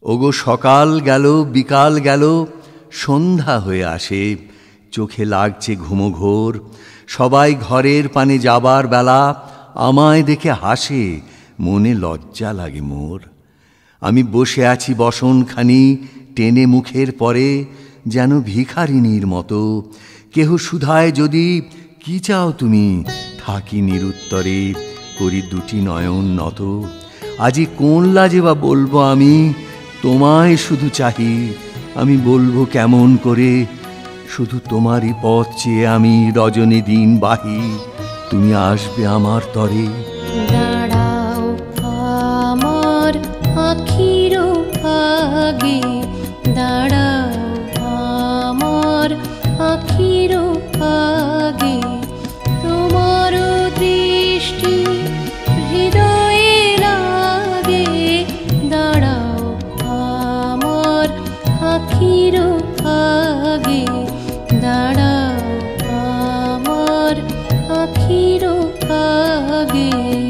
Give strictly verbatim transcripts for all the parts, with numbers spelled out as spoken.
ওগো সকাল গেল বিকাল গেল সন্ধ্যা হয়ে আসে, চোখে লাগছে ঘুমঘোর। সবাই ঘরের পানে যাবার বেলা আমায় দেখে হাসে, মনে লজ্জা লাগে মোর। আমি বসে আছি বসনখানি টেনে মুখের পরে, যেন ভিখারিনীর মতো। কেহ শুধায় যদি, কি চাও তুমি? থাকি নিরুত্তরে, করি দুটি নয়ন নত। আজি কোন লাজে বা বলবো আমি, তোমায় শুধু চাহি। আমি বলবো কেমন করে, শুধু তোমারই পথ চেয়ে আমি রজনী দিন বাহি। তুমি আসবে আমার তরে। দাঁড়াও আমার আখির আগে, দাঁড়াও আমার আখির আগে। তোমার দৃষ্টি হৃদয়ে লাগে, দাঁড়াও আমার আখির আগে, দাঁড়াও আমার আখির আগে।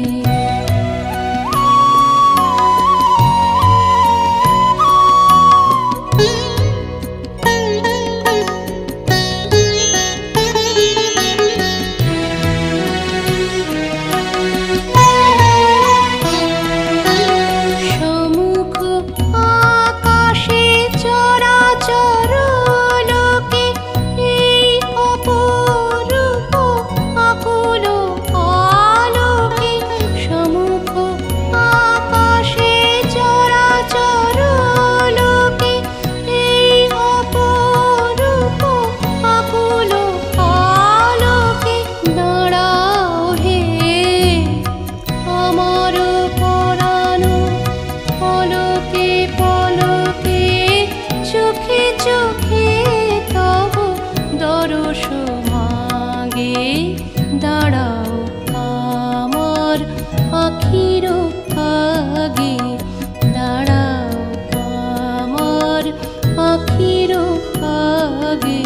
দাঁড়াও আমার আখির আগে, দাঁড়াও আমার আখির আগে।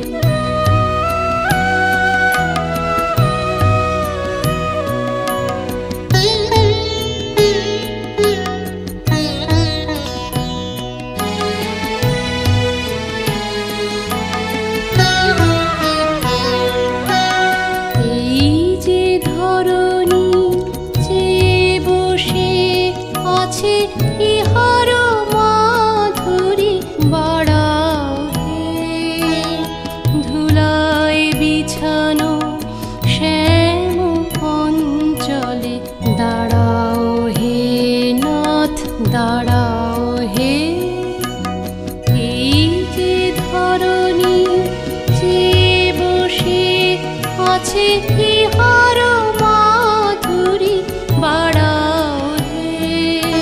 ইহার মাধুরী বাড়াও হে, ধুলায় বিছানো শ্যাম অঞ্চলে। দাঁড়াও হে নাথ, দাঁড়াও হে। এই যে ধরণী যে বসে আছে, ইহার মাধুরী বাড়াও হে,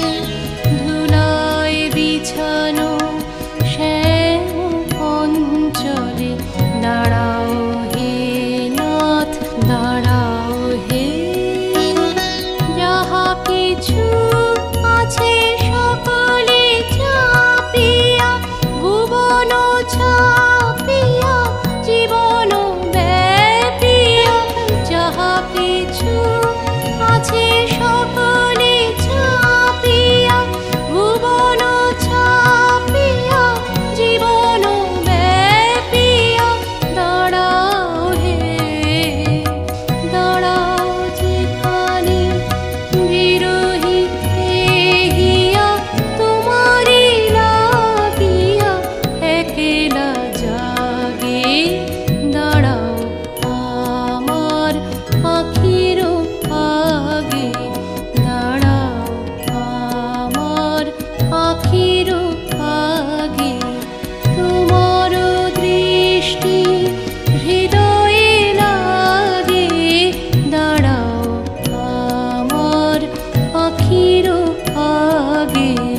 ধুলায় বিছানো শ্যাম অঞ্চলে। দাঁড়াও হে নাথ, দাঁড়াও হে। যাহা কিছু আছে সকলে চাপিয়া, ভুবন ছাপিয়া জীবন ব্যাপিয়া। যাহা কিছু আছে সকলে চাপিয়া, ভুবন ছাপিয়া জীবন ব্যাপিয়া। দাঁড়াও হে, দাঁড়াও যেখানে বিরহী হিয়া, তোমারি লাগিয়া একলা জাগে। দাঁড়াও আমার আখির আগে, দাঁড়াও আমার আখির আগে। তোমার দৃষ্টি হৃদয়ে লাগে, দাঁড়াও আমার আখির আগে।